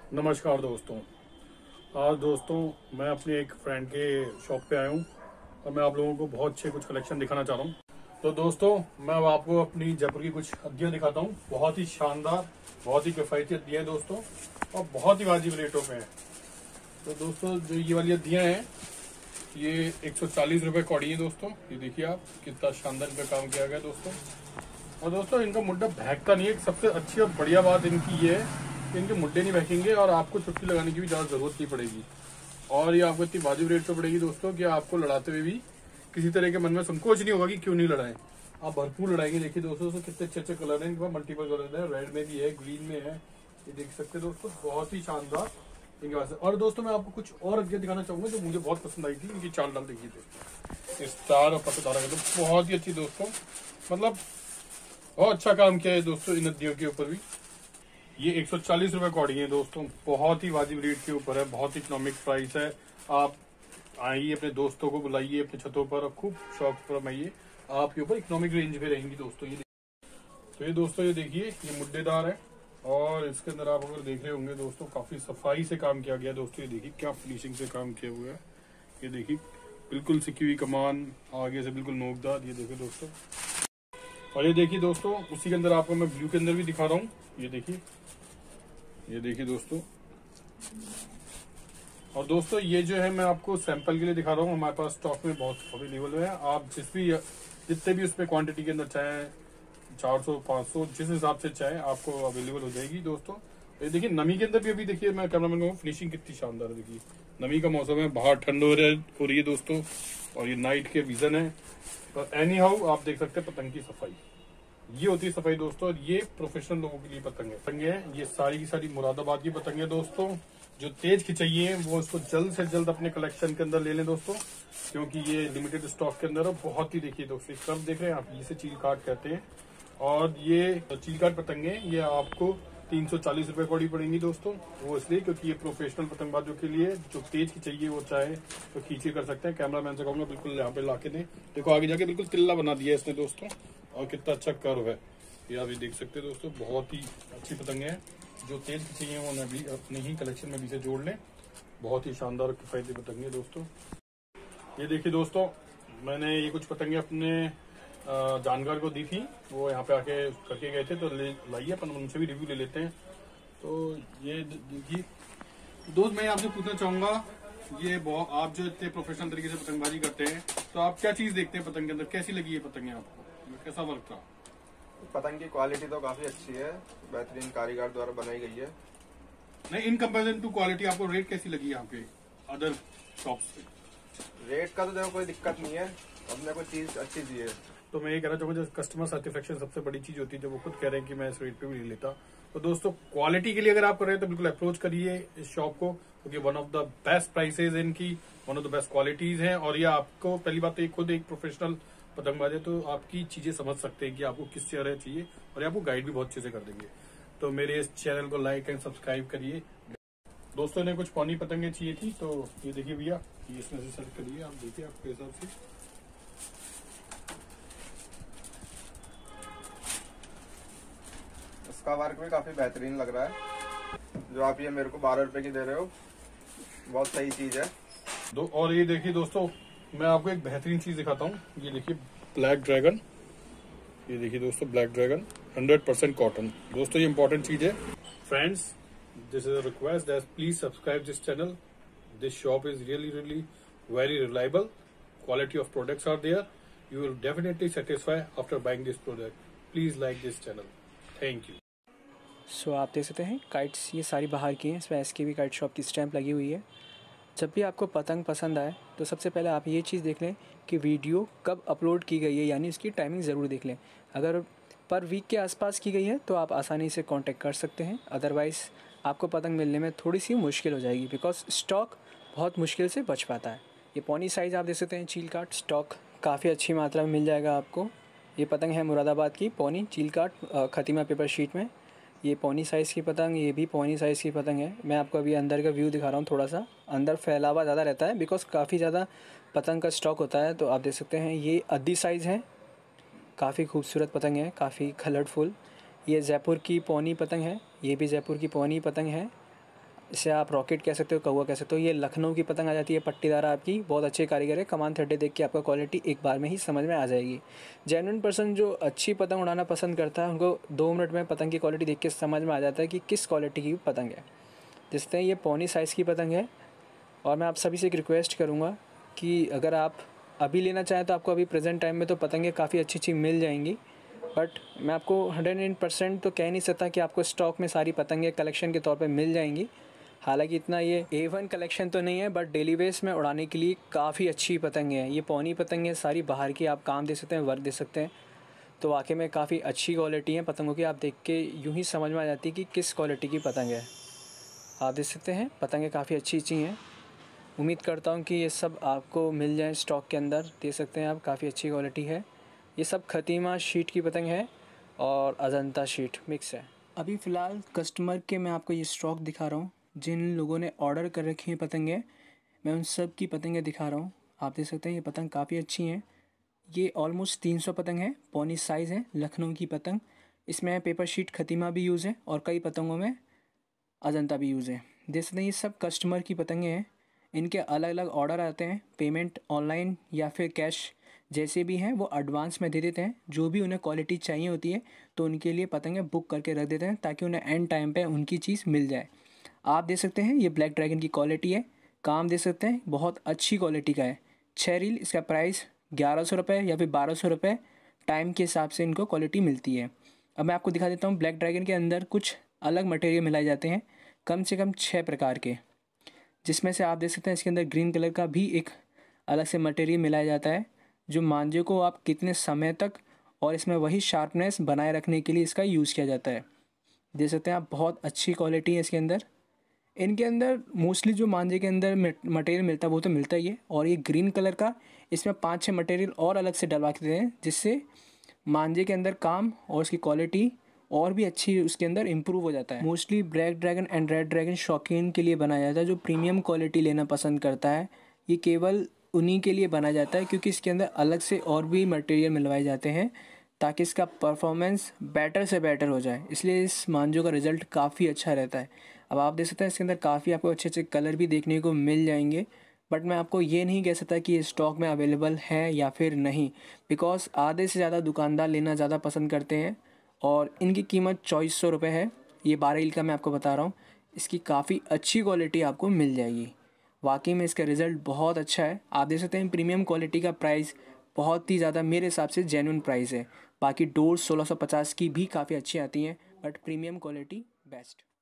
नमस्कार दोस्तों। आज दोस्तों मैं अपने एक फ्रेंड के शॉप पे आया हूँ और मैं आप लोगों को बहुत अच्छे कुछ कलेक्शन दिखाना चाह रहा हूँ। तो दोस्तों मैं अब आपको अपनी जयपुर की कुछ हड्डियाँ दिखाता हूँ। बहुत ही शानदार, बहुत ही किफ़ायती हड्डियाँ हैं दोस्तों और बहुत ही वाजिब रेटों पे हैं। तो दोस्तों जो ये वाली हड्डियाँ हैं ये 140 रुपये कौड़ी है दोस्तों। ये देखिए आप कितना शानदार इनका काम किया गया दोस्तों। और दोस्तों इनका मुड्ढा बहकता नहीं है। सबसे अच्छी और बढ़िया बात इनकी ये है कि इनके मुड्ढे नहीं बहकेंगे और आपको चुटकी लगाने की भी ज़्यादा जरूरत नहीं पड़ेगी। और ये आपको इतनी वाजिब रेट पे पड़ेगी दोस्तों कि आपको लड़ाते हुए भी किसी तरह के मन में संकोच नहीं होगा कि क्यों नहीं लड़ाएं। आप भरपूर लड़ाएंगे। देखिए दोस्तों तो कितने अच्छे अच्छे कलर हैं इनके पास, मल्टीपल कलर है, रेड में भी है, ग्रीन में है, ये देख सकते हैं दोस्तों। बहुत ही शानदार इनके पास है। और दोस्तों मैं आपको कुछ और हड्डियां दिखाना चाहूंगा जो मुझे बहुत पसंद आई थी। इनकी चाल डाल देखिए दोस्तों, स्टार और पतदारा का तो बहुत ही अच्छी दोस्तों, मतलब बहुत अच्छा काम किया है दोस्तों इन हड्डियों के ऊपर भी। ये 140 रुपए कौड़ी है दोस्तों, बहुत ही वाजिब रेट के ऊपर है, बहुत इकोनॉमिक प्राइस है। आप आइए, अपने दोस्तों को बुलाइए अपने छतों पर और खूब शौक पर आइए। आपके ऊपर इकोनॉमिक रेंज में रहेंगी दोस्तों। ये तो ये दोस्तों ये देखिए ये मुड्डेदार है और इसके अंदर आप अगर देख रहे होंगे दोस्तों काफी सफाई से काम किया गया दोस्तों। ये देखिए क्या फिनिशिंग से काम किया हुआ है। ये देखिए बिल्कुल सिकी हुई कमान, आगे से बिल्कुल नोकदार। ये देखिए दोस्तों, और ये देखिए दोस्तों उसी के अंदर आपको मैं ब्लू के अंदर भी दिखा रहा हूँ। ये देखिए दोस्तों। और दोस्तों ये जो है मैं आपको सैंपल के लिए दिखा रहा हूँ, हमारे पास स्टॉक में बहुत अवेलेबल है। आप जितने भी उसमें क्वांटिटी के अंदर चाहे 400 500 जिस हिसाब से चाहे आपको अवेलेबल हो जाएगी दोस्तों। ये देखिए नमी के अंदर भी अभी देखिए मैं कैमरामैन को फिनिशिंग कितनी शानदार है। देखिए नमी का मौसम है, बाहर ठंड हो रही है दोस्तों और ये नाइट के विजन है। तो एनी हाउ आप देख सकते हैं पतंग की सफाई, ये होती है सफाई दोस्तों। और ये प्रोफेशनल लोगों के लिए पतंगे हैं। ये सारी की सारी मुरादाबाद की पतंगे हैं दोस्तों। जो तेज खिंचाइए वो उसको जल्द से जल्द अपने कलेक्शन के अंदर ले लें दोस्तों, क्योंकि ये लिमिटेड स्टॉक के अंदर है। बहुत ही देखिए दोस्तों कब देख रहे हैं आप, इसे चील काट कहते हैं। और ये चील काट पतंगे ये आपको 340 रुपए कौड़ी पड़ेंगी दोस्तों। वो इसलिए क्योंकि ये प्रोफेशनल पतंगबाजों के लिए जो तेज खिंचाइए वो चाहे तो खींचे कर सकते हैं। कैमरामैन से कहूंगा बिल्कुल यहाँ पे लाके दें। देखो आगे जाके बिल्कुल तिल्ला बना दिया है इसने दोस्तों और कितना अच्छा कर्व है। ये आप ये देख सकते हैं दोस्तों, बहुत ही अच्छी पतंगे हैं। जो तेज चाहिए वो मैं भी अपने ही कलेक्शन में भी से जोड़ लें। बहुत ही शानदार किफायती पतंगे दोस्तों। ये देखिए दोस्तों मैंने ये कुछ पतंगे अपने जानकार को दी थी, वो यहाँ पे आके करके गए थे, तो लाइए अपन उनसे भी रिव्यू ले लेते हैं। तो ये देखिए दोस्त मैं आपसे पूछना चाहूंगा, ये आप जो इतने प्रोफेशनल तरीके से पतंगबाजी करते हैं तो आप क्या चीज देखते हैं पतंग के अंदर, कैसी लगी ये पतंगे आपको, कैसा वर्क था? पतंग की क्वालिटी तो काफी अच्छी है, बेहतरीन कारीगर द्वारा बनाई गई है। नहीं, इन कंपेरिजन टू क्वालिटी आपको रेट कैसी लगी यहाँ पे अदर शॉप से? रेट का तो देखो कोई दिक्कत नहीं है, अपने को चीज अच्छी दी है। तो मैं ये कहना चाहूंगा कस्टमर सेटिस्फेक्शन सबसे बड़ी चीज होती है, जब वो खुद कह रहे हैं कि मैं इस रेट पे भी नहीं लेता। तो दोस्तों क्वालिटी के लिए अगर आप कर रहे हैं तो बिल्कुल अप्रोच करिए इस शॉप को, क्योंकि one of the best prices इनकी, one of the best qualities हैं। और ये आपको पहली बात तो ये खुद एक प्रोफेशनल पतंगबाज है तो आपकी चीजें समझ सकते हैं कि आपको किस तरह चाहिए, और ये आपको गाइड भी बहुत अच्छे से कर देंगे। तो मेरे इस चैनल को लाइक एंड सब्सक्राइब करिए। दोस्तों ने कुछ पौनी पतंगे चाहिए थी तो ये देखिए भैया, ये इसमें से सेलेक्ट करिए, आप देखिए आपके हिसाब से। इसका वर्क भी काफी बेहतरीन लग रहा है। जो आप ये मेरे को 12 रुपए की दे रहे हो, बहुत सही चीज है। और ये देखिए दोस्तों मैं आपको एक बेहतरीन चीज दिखाता हूँ। ये देखिए ब्लैक ड्रैगन, ये देखिए दोस्तों ब्लैक ड्रैगन 100% कॉटन। दोस्तों ये इंपॉर्टेंट चीज है। Friends this is a request that please subscribe this channel. This shop is really very reliable, quality of products are there, you will definitely satisfy after buying this product. Please like this channel. Thank you. So आप देख सकते हैं kites ये सारी बाहर की हैं, इसमें SKB काइट शॉप की स्टैंप लगी हुई है। जब भी आपको पतंग पसंद आए तो सबसे पहले आप ये चीज़ देख लें कि वीडियो कब अपलोड की गई है, यानी उसकी टाइमिंग ज़रूर देख लें। अगर पर वीक के आसपास की गई है तो आप आसानी से कांटेक्ट कर सकते हैं, अदरवाइज़ आपको पतंग मिलने में थोड़ी सी मुश्किल हो जाएगी, बिकॉज स्टॉक बहुत मुश्किल से बच पाता है। ये पौनी साइज़ आप देख सकते हैं, चील काट स्टॉक काफ़ी अच्छी मात्रा में मिल जाएगा आपको। ये पतंग है मुरादाबाद की पौनी चील काट खतीमा पेपर शीट में। ये पौनी साइज़ की पतंग, ये भी पौनी साइज़ की पतंग है। मैं आपको अभी अंदर का व्यू दिखा रहा हूँ, थोड़ा सा अंदर फैलावा ज़्यादा रहता है बिकॉज काफ़ी ज़्यादा पतंग का स्टॉक होता है। तो आप देख सकते हैं ये अद्दी साइज़ है, काफ़ी खूबसूरत पतंग है, काफ़ी कलरफुल। ये जयपुर की पौनी पतंग है, ये भी जयपुर की पौनी पतंग है। इसे आप रॉकेट कह सकते हो, कौवा कह सकते हो। ये लखनऊ की पतंग आ जाती है, पट्टीदार आपकी, बहुत अच्छे कारीगर है। कमान थ्रेडें देख के आपका क्वालिटी एक बार में ही समझ में आ जाएगी। जेन्युइन पर्सन जो अच्छी पतंग उड़ाना पसंद करता है, उनको 2 मिनट में पतंग की क्वालिटी देख के समझ में आ जाता है कि किस क्वालिटी की पतंग है। जिस तरह ये पौनी साइज़ की पतंग है, और मैं आप सभी से एक रिक्वेस्ट करूँगा कि अगर आप अभी लेना चाहें तो आपको अभी प्रेजेंट टाइम में तो पतंगें काफ़ी अच्छी मिल जाएंगी, बट मैं आपको 100% तो कह नहीं सकता कि आपको स्टॉक में सारी पतंगें कलेक्शन के तौर पे मिल जाएंगी। हालांकि इतना ये A1 कलेक्शन तो नहीं है, बट डेली बेस में उड़ाने के लिए काफ़ी अच्छी पतंगें हैं। ये पौनी पतंगें सारी बाहर की, आप काम दे सकते हैं, वर्क दे सकते हैं। तो वाकई में काफ़ी अच्छी क्वालिटी है पतंगों की। आप देख के यूँ ही समझ में आ जाती है कि किस क्वालिटी की पतंग है। आप देख सकते हैं पतंगें काफ़ी अच्छी हैं। उम्मीद करता हूँ कि ये सब आपको मिल जाए स्टॉक के अंदर। देख सकते हैं आप, काफ़ी अच्छी क्वालिटी है। ये सब खतीमा शीट की पतंग है और अजंता शीट मिक्स है। अभी फ़िलहाल कस्टमर के मैं आपको ये स्टॉक दिखा रहा हूँ। जिन लोगों ने ऑर्डर कर रखी हैं पतंगें, मैं उन सब की पतंगें दिखा रहा हूँ। आप देख सकते हैं ये पतंग काफ़ी अच्छी हैं। ये ऑलमोस्ट 300 पतंग है, पौनी साइज़ है, लखनऊ की पतंग। इसमें पेपर शीट खतीमा भी यूज़ है और कई पतंगों में अजंता भी यूज़ है। देख सकते हैं ये सब कस्टमर की पतंगें हैं। इनके अलग अलग ऑर्डर आते हैं। पेमेंट ऑनलाइन या फिर कैश जैसे भी हैं वो एडवांस में दे देते हैं। जो भी उन्हें क्वालिटी चाहिए होती है तो उनके लिए पतंगें बुक करके रख देते हैं, ताकि उन्हें एंड टाइम पे उनकी चीज़ मिल जाए। आप देख सकते हैं ये ब्लैक ड्रैगन की क्वालिटी है। काम देख सकते हैं, बहुत अच्छी क्वालिटी का है। 6 रील, इसका प्राइस 1100 रुपये या फिर 1200 रुपये टाइम के हिसाब से इनको क्वालिटी मिलती है। अब मैं आपको दिखा देता हूँ ब्लैक ड्रैगन के अंदर कुछ अलग मटेरियल मिलाए जाते हैं, कम से कम 6 प्रकार के, जिसमें से आप देख सकते हैं इसके अंदर ग्रीन कलर का भी एक अलग से मटेरियल मिलाया जाता है, जो मांझे को आप कितने समय तक और इसमें वही शार्पनेस बनाए रखने के लिए इसका यूज़ किया जाता है। देख सकते हैं आप, बहुत अच्छी क्वालिटी है इसके अंदर। इनके अंदर मोस्टली जो मांझे के अंदर मटेरियल मिलता है वो तो मिलता ही है, और ये ग्रीन कलर का इसमें 5-6 मटेरियल और अलग से डलवा के देते हैं, जिससे मांझे के अंदर काम और उसकी क्वालिटी और भी अच्छी उसके अंदर इम्प्रूव हो जाता है। Mostly black dragon and red dragon शौकीन के लिए बनाया जाता है, जो प्रीमियम क्वालिटी लेना पसंद करता है। ये केवल उन्हीं के लिए बनाया जाता है, क्योंकि इसके अंदर अलग से और भी मटेरियल मिलवाए जाते हैं ताकि इसका परफॉर्मेंस बेटर से बेटर हो जाए। इसलिए इस मांझों का रिज़ल्ट काफ़ी अच्छा रहता है। अब आप देख सकते हैं इसके अंदर काफ़ी आपको अच्छे अच्छे कलर भी देखने को मिल जाएंगे, बट मैं आपको ये नहीं कह सकता कि ये स्टॉक में अवेलेबल है या फिर नहीं, बिकॉज आधे से ज़्यादा दुकानदार लेना ज़्यादा पसंद करते हैं और इनकी कीमत 2400 रुपये है। ये 12 रील का मैं आपको बता रहा हूँ। इसकी काफ़ी अच्छी क्वालिटी आपको मिल जाएगी। वाकई में इसका रिज़ल्ट बहुत अच्छा है। आप देख सकते हैं प्रीमियम क्वालिटी का प्राइस बहुत ही ज़्यादा मेरे हिसाब से जेन्युइन प्राइस है। बाकी डोर 1650 की भी काफ़ी अच्छी आती हैं, बट प्रीमियम क्वालिटी बेस्ट।